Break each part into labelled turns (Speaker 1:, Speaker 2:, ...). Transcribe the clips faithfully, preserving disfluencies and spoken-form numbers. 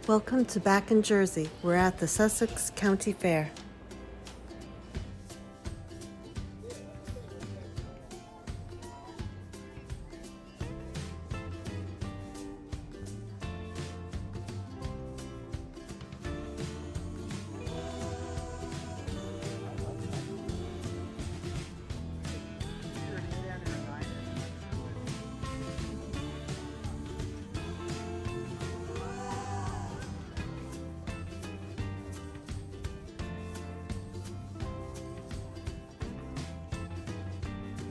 Speaker 1: Welcome to Back in Jersey. We're at the Sussex County Fair.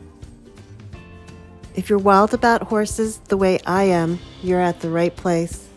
Speaker 1: If you're wild about horses the way I am, you're at the right place.